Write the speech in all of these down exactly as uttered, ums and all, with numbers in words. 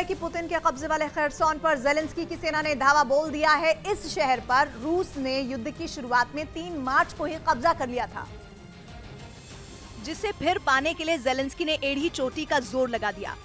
है कि पुतिन के कब्जे वाले खैरसॉन पर ज़ेलेंस्की की सेना ने धावा बोल दिया है। इस शहर पर रूस ने युद्ध की शुरुआत में तीन मार्च को ही कब्जा कर लिया था, जिसे फिर पाने के लिए ज़ेलेंस्की ने एड़ी चोटी का जोर लगा दिया।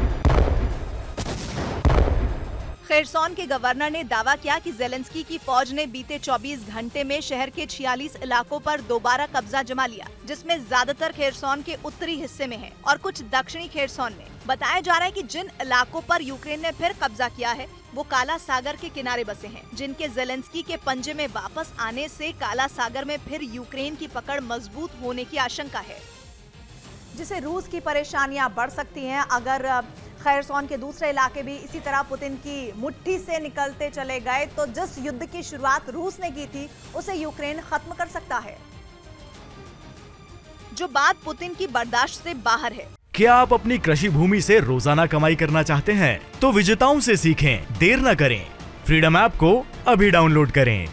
खैरसॉन के गवर्नर ने दावा किया कि ज़ेलेंस्की की फौज ने बीते चौबीस घंटे में शहर के छियालीस इलाकों पर दोबारा कब्जा जमा लिया, जिसमें ज्यादातर खैरसॉन के उत्तरी हिस्से में है और कुछ दक्षिणी खैरसॉन में। बताया जा रहा है कि जिन इलाकों पर यूक्रेन ने फिर कब्जा किया है वो काला सागर के किनारे बसे हैं, जिनके ज़ेलेंस्की के पंजे में वापस आने से काला सागर में फिर यूक्रेन की पकड़ मजबूत होने की आशंका है, जिससे रूस की परेशानियां बढ़ सकती हैं। अगर खैरसॉन के दूसरे इलाके भी इसी तरह पुतिन की मुट्ठी से निकलते चले गए तो जिस युद्ध की शुरुआत रूस ने की थी उसे यूक्रेन खत्म कर सकता है, जो बात पुतिन की बर्दाश्त से बाहर है। क्या आप अपनी कृषि भूमि से रोजाना कमाई करना चाहते हैं? तो विजेताओं से सीखें, देर न करें। फ्रीडम ऐप को अभी डाउनलोड करें।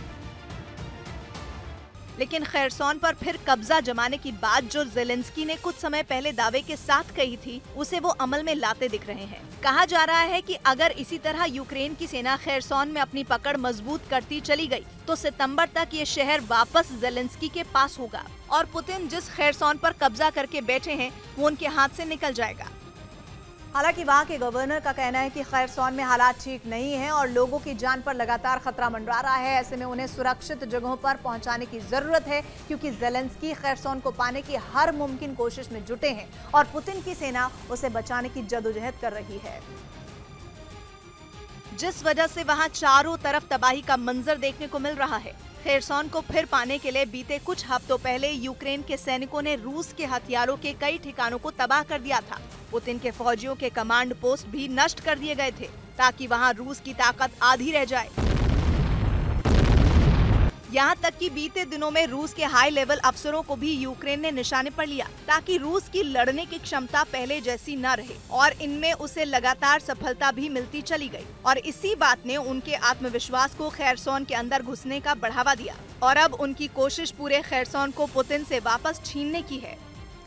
लेकिन खैरसॉन पर फिर कब्जा जमाने की बात जो ज़ेलेंस्की ने कुछ समय पहले दावे के साथ कही थी, उसे वो अमल में लाते दिख रहे हैं। कहा जा रहा है कि अगर इसी तरह यूक्रेन की सेना खैरसॉन में अपनी पकड़ मजबूत करती चली गई तो सितंबर तक ये शहर वापस ज़ेलेंस्की के पास होगा और पुतिन जिस खैरसॉन पर कब्जा करके बैठे हैं वो उनके हाथ से निकल जाएगा। हालांकि वहां के गवर्नर का कहना है कि खैरसॉन में हालात ठीक नहीं है और लोगों की जान पर लगातार खतरा मंडरा रहा है। ऐसे में उन्हें सुरक्षित जगहों पर पहुंचाने की जरूरत है, क्योंकि ज़ेलेंस्की खैरसॉन को पाने की हर मुमकिन कोशिश में जुटे हैं और पुतिन की सेना उसे बचाने की जदोजहद कर रही है, जिस वजह से वहां चारों तरफ तबाही का मंजर देखने को मिल रहा है। खैरसॉन को फिर पाने के लिए बीते कुछ हफ्तों पहले यूक्रेन के सैनिकों ने रूस के हथियारों के कई ठिकानों को तबाह कर दिया था। पुतिन के फौजियों के कमांड पोस्ट भी नष्ट कर दिए गए थे ताकि वहां रूस की ताकत आधी रह जाए। यहाँ तक कि बीते दिनों में रूस के हाई लेवल अफसरों को भी यूक्रेन ने निशाने पर लिया ताकि रूस की लड़ने की क्षमता पहले जैसी न रहे, और इनमें उसे लगातार सफलता भी मिलती चली गई और इसी बात ने उनके आत्मविश्वास को खैरसॉन के अंदर घुसने का बढ़ावा दिया और अब उनकी कोशिश पूरे खैरसॉन को पुतिन से वापस छीनने की है।